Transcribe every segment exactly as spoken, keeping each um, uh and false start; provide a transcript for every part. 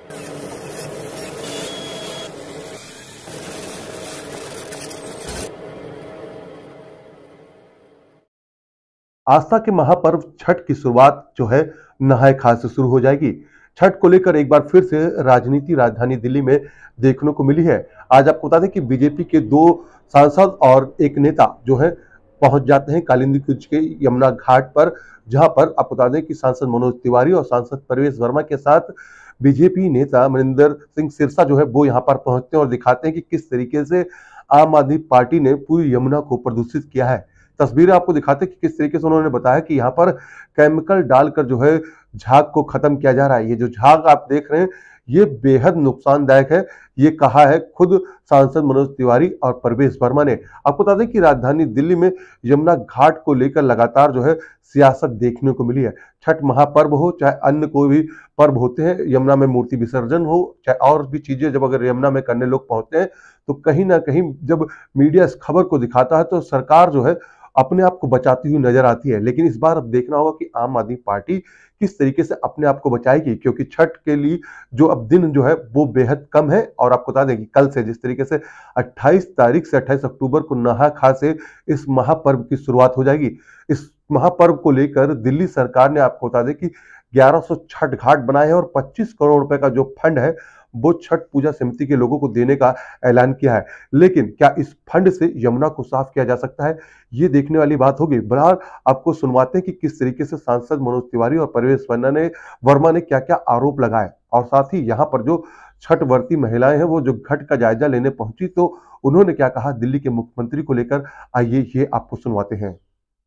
आस्था के महापर्व छठ की शुरुआत जो है नहाय खास से शुरू हो जाएगी। छठ को लेकर एक बार फिर से राजनीति राजधानी दिल्ली में देखने को मिली है। आज आपको बता दें कि बीजेपी के दो सांसद और एक नेता जो है पहुंच जाते हैं कालिंदी कुंज के यमुना घाट पर, जहां पर आपको बता दें कि सांसद मनोज तिवारी और सांसद परवेश वर्मा के साथ बीजेपी नेता मनिंदर सिंह सिरसा जो है वो यहाँ पर पहुंचते हैं और दिखाते हैं कि किस तरीके से आम आदमी पार्टी ने पूरी यमुना को प्रदूषित किया है। तस्वीरें आपको दिखाते हैं कि किस तरीके से उन्होंने बताया कि यहाँ पर केमिकल डालकर जो है झाग को खत्म किया जा रहा है। ये जो झाग आप देख रहे हैं ये बेहद नुकसानदायक है, ये कहा है खुद सांसद मनोज तिवारी और परवेश वर्मा ने। आपको बता दें कि राजधानी दिल्ली में यमुना घाट को लेकर लगातार जो है सियासत देखने को मिली है। छठ महापर्व हो चाहे अन्य कोई भी पर्व होते हैं, यमुना में मूर्ति विसर्जन हो चाहे और भी चीजें, जब अगर यमुना में करने लोग पहुंचते हैं तो कहीं ना कहीं जब मीडिया इस खबर को दिखाता है तो सरकार जो है अपने आप को बचाती हुई नजर आती है। लेकिन इस बार अब देखना होगा कि आम आदमी पार्टी किस तरीके से अपने आप को बचाएगी, क्योंकि छठ के लिए जो अब दिन जो है वो बेहद कम है। और आपको बता दें कि कल से जिस तरीके से अट्ठाईस तारीख से अट्ठाईस अक्टूबर को नहा खा से इस महापर्व की शुरुआत हो जाएगी। इस महापर्व को लेकर दिल्ली सरकार ने आपको बता दें कि ग्यारह सौ छठ घाट बनाए हैं और पच्चीस करोड़ रुपए का जो फंड है वो छठ पूजा समिति के लोगों को देने का ऐलान किया है। लेकिन क्या इस फंड से यमुना को साफ किया जा सकता है, ये देखने वाली बात होगी। बहरहाल आपको सुनवाते हैं कि किस तरीके से सांसद मनोज तिवारी और परवेश वर्मा ने वर्मा ने क्या क्या आरोप लगाए, और साथ ही यहाँ पर जो छठ व्रती महिलाएं हैं वो जो घाट का जायजा लेने पहुंची तो उन्होंने क्या कहा दिल्ली के मुख्यमंत्री को लेकर, आइए ये आपको सुनवाते हैं।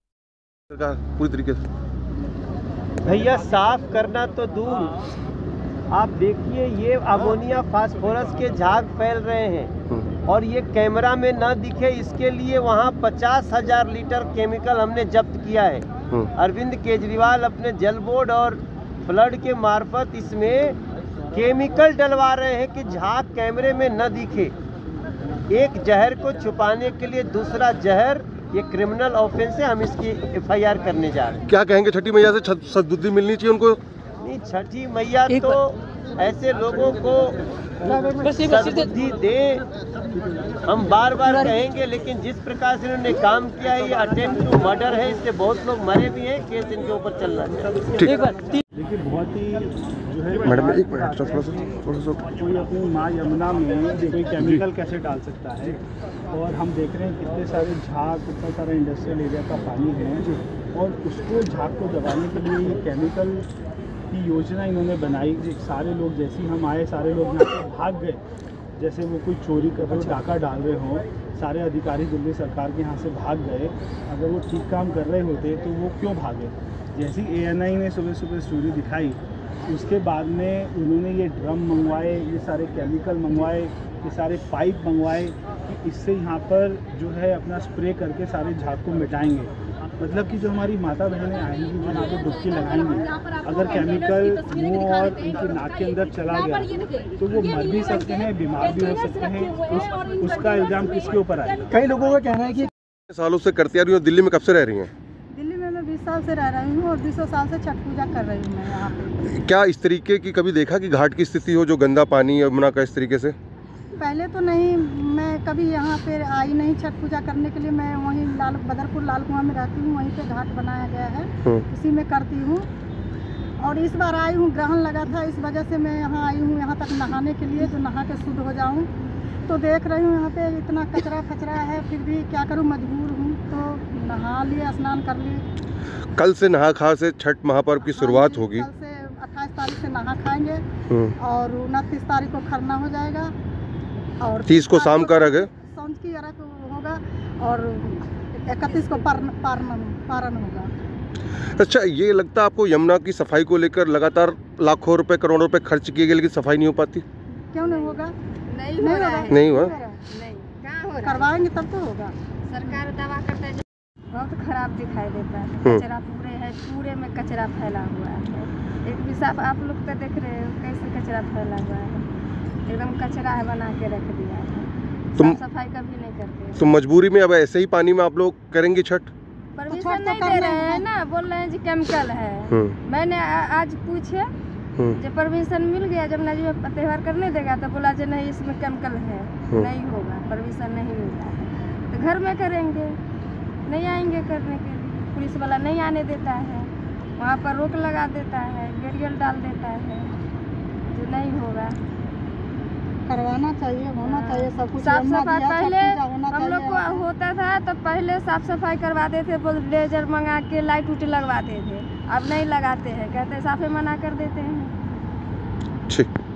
पूरी तरीके से भैया साफ करना तो दूर, आप देखिए ये अमोनिया फास्फोरस के झाग फैल रहे हैं और ये कैमरा में न दिखे इसके लिए वहाँ पचास हजार लीटर केमिकल हमने जब्त किया है। अरविंद केजरीवाल अपने जल बोर्ड और फ्लड के मार्फत इसमें केमिकल डलवा रहे हैं कि झाग कैमरे में न दिखे। एक जहर को छुपाने के लिए दूसरा जहर, ये क्रिमिनल ऑफेंस है, हम इसकी एफ आई आर करने जा रहे हैं। क्या कहेंगे छठी मैया से सद्बुद्धि मिलनी चाहिए उनको? छठी मैया तो ऐसे लोगों को सद्बुद्धि दे, हम बार बार कहेंगे। लेकिन जिस प्रकार से इन्होंने काम किया है ये अटेम्प्ट टू मर्डर है, इससे बहुत लोग मरे भी हैं, केस इनके ऊपर चलना चाहिए। देखिए बहुत ही जो है मैडम एक मिनट थोड़ा सा कोई अपनी माँ यमुना में कोई केमिकल कैसे डाल सकता है। और हम देख रहे हैं कितने सारे झाग, कितना सारा इंडस्ट्रियल एरिया का पानी है और उसको झाग को दबाने के लिए ये केमिकल की योजना इन्होंने बनाई। सारे लोग जैसे ही हम आए सारे लोग यहाँ से भाग गए, जैसे वो कोई चोरी कर रहे हो, डाका डाल रहे हों। सारे अधिकारी दिल्ली सरकार के यहाँ से भाग गए। अगर वो ठीक काम कर रहे होते तो वो क्यों भागे? जैसे ए एन आई ने सुबह सुबह स्टोरी दिखाई उसके बाद में उन्होंने ये ड्रम मंगवाए, ये सारे केमिकल मंगवाए, ये सारे पाइप मंगवाए कि इससे यहाँ पर जो है अपना स्प्रे करके सारे झाग को मिटाएंगे। मतलब कि जो हमारी माता बहनें आएंगी वो यहाँ पे डुबकी लगाएंगी, अगर केमिकल मुंह और उनकी नाक के अंदर चला गया तो वो मर भी सकते हैं, बीमार भी हो सकते हैं। उस, उसका इल्ज़ाम किसके ऊपर आएगा? कई लोगों का कहना है कि सालों से करती आ रही हूँ। दिल्ली में कब से रह रही हैं? दिल्ली में मैं बीस साल से रह रही हूँ और बीसों साल से छठ पूजा कर रही हूँ मैं यहाँ पे। क्या इस तरीके की कभी देखा कि घाट की स्थिति हो, जो गंदा पानी यमुना का इस तरीके से? पहले तो नहीं, मैं कभी यहाँ पे आई नहीं छठ पूजा करने के लिए। मैं वहीं लाल बदरपुर लाल कुआं में रहती हूँ, वहीं पे घाट बनाया गया है, उसी में करती हूँ। और इस बार आई हूँ, ग्रहण लगा था, इस वजह से मैं यहाँ आई हूँ यहाँ तक नहाने के लिए, जो नहा के शुद्ध हो जाऊँ। तो देख रही हूँ यहाँ पे इतना कचरा कचरा है, फिर भी क्या करूँ, मजबूर हूँ तो नहा लिए, स्नान कर लिए। कल से नहा खा से छठ महापर्व की शुरुआत होगी। कल से अट्ठाईस तारीख से नहा खाएंगे और उनतीस तारीख को खरना हो जाएगा और तीस को शाम का रग सांझ की अर्घ होगा और इकतीस को पारण पारण होगा। अच्छा, ये लगता है आपको यमुना की सफाई को लेकर लगातार लाखों रुपए करोड़ों रुपए खर्च किए गए लेकिन सफाई नहीं हो पाती? क्यों नहीं होगा? नहीं हो रहा है। नहीं हुआ? नहीं, कहाँ हो रहा है? करवाएंगे तब तो होगा। सरकार दावा करता है। बहुत खराब दिखाई देता है, कचरा पूरे है, पूरे में कचरा फैला हुआ है। एक भी साफ आप लोग तो देख रहे हो कैसे कचरा फैला हुआ है, एकदम कचरा है बना के रख दिया है। तुम सफाई कभी नहीं करते। तो मजबूरी में अब ऐसे ही पानी में आप लोग करेंगे छठ? परमिशन नहीं दे रहे हैं ना, बोल रहे हैं जी केमिकल है। मैंने आज पूछे जब परमिशन मिल गया, जब नजी त्यौहार करने देगा तो बोला जो नहीं इसमें केमिकल है, नहीं होगा, परमिशन नहीं मिलता है तो घर में करेंगे, नहीं आएंगे करने के लिए। पुलिस वाला नहीं आने देता है, वहाँ पर रोक लगा देता है, गेट डाल देता है, जो नहीं होगा। करवाना चाहिए, होना चाहिए सब कुछ। साफ सफाई पहले हम लोग को होता था तो पहले साफ सफाई करवाते थे, बुलडोजर मंगा के लाइट उट लगवाते थे, अब नहीं लगाते हैं, कहते हैं साफे मना कर देते हैं। ठीक।